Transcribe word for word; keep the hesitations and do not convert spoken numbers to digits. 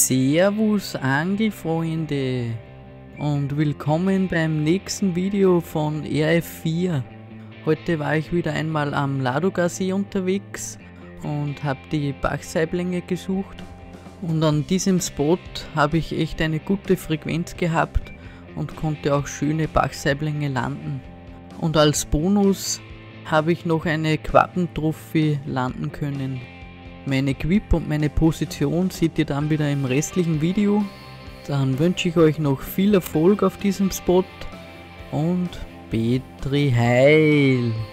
Servus Angelfreunde und willkommen beim nächsten Video von R F vier. Heute war ich wieder einmal am Ladogasee unterwegs und habe die Bachsaiblinge gesucht, und an diesem Spot habe ich echt eine gute Frequenz gehabt und konnte auch schöne Bachsaiblinge landen. Und als Bonus habe ich noch eine Quappentrophy landen können. Mein Equip und meine Position seht ihr dann wieder im restlichen Video. Dann wünsche ich euch noch viel Erfolg auf diesem Spot und Petri Heil!